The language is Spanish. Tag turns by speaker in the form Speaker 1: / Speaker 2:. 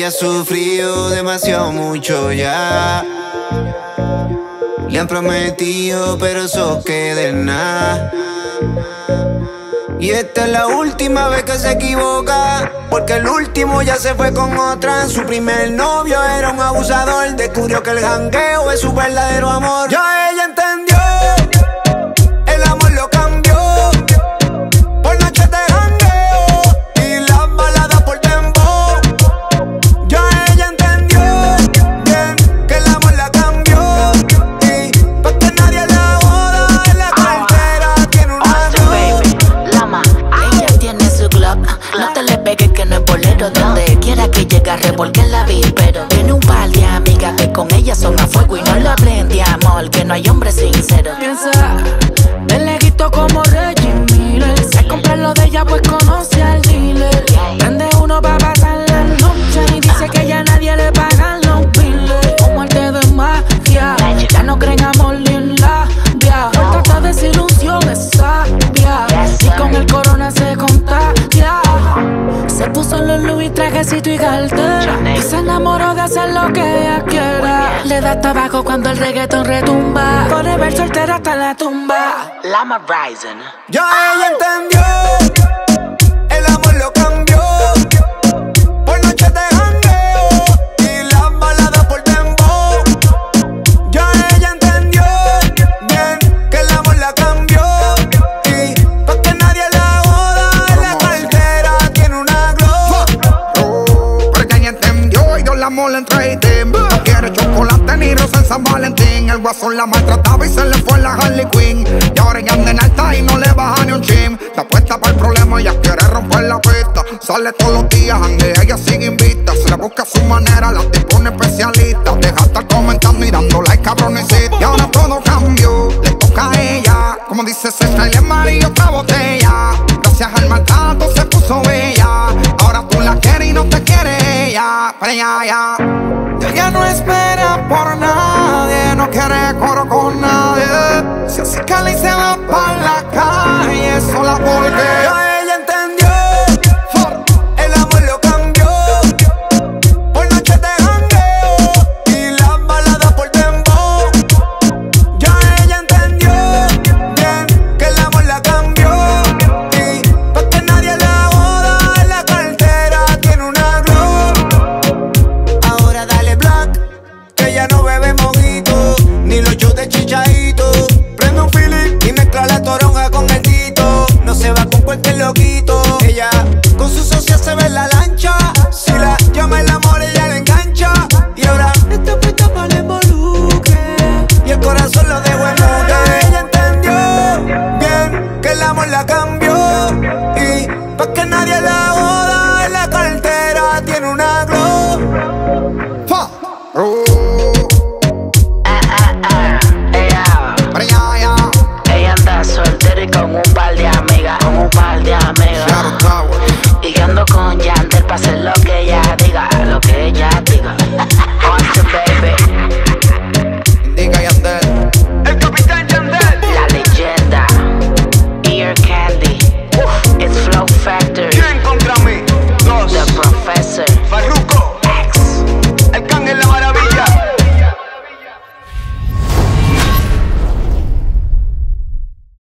Speaker 1: ha sufrido demasiado mucho ya. Le han prometido, pero eso queda en nada. Y esta es la última vez que se equivoca, porque el último ya se fue con otra. Su primer novio era un abusador. Descubrió que el jangueo es su verdadero amor. Ya ella entendió, el amor lo cambió por noches de jangueo y las baladas por dembow. Ya ella entendió bien que el amor la cambió, y pa' que nadie la joda, en la cartera tiene una
Speaker 2: No te le pegues que no es bolero. Donde quiera que llegue a revolque la pero tiene un par de amigas que con ellas son a fuego y no lo hablen de amor, que no hay hombre sincero.
Speaker 3: Piensa, de leguito como Reggie Miller. Se compra lo de ella pues conoce al dealer. Prende uno pa' pasar la noche y dice que ya nadie le pagan los biles. Como arte de magia, ya no creen amor ni en la via. Por tanta desilusión es sabia, y con el corona se contagia. Se puso los Louis, trajecito y cartera, y se enamoró de hacer lo que ella quiera. Le da tabaco cuando el reggaetón retumba. Forever soltera hasta la tumba.
Speaker 2: Lama Rising.
Speaker 1: Ya ella entendió, el amor lo cambió por noches de jangueo y las baladas por dembow. Ya ella entendió bien que el amor la cambió, y pa' que nadie la joda, en la cartera tiene una glow.
Speaker 4: Porque ella entendió y dio la mole en trading. No quiere chocolate ni rosa en San Valentín. El guasón la maltrataba y se le fue la Harley Quinn. Y ahora ella anda en alta y no le baja ni un chin. Está puesta para el problema, ella quiere romper la pista. Sale todos los días, janguea, ella sigue invicta. Se le busca a su manera, la tipo una especialista. Deja de estar comentando y dando like, cabroncito. Y ahora todo cambió, le toca a ella. Como dice César, le amarillo otra botella. Gracias al maltrato se puso bella. Ahora tú la quieres y no te quiere ella. Pero ya,